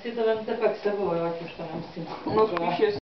si to vemte pak s sebou, ať už to nemusím. No spíš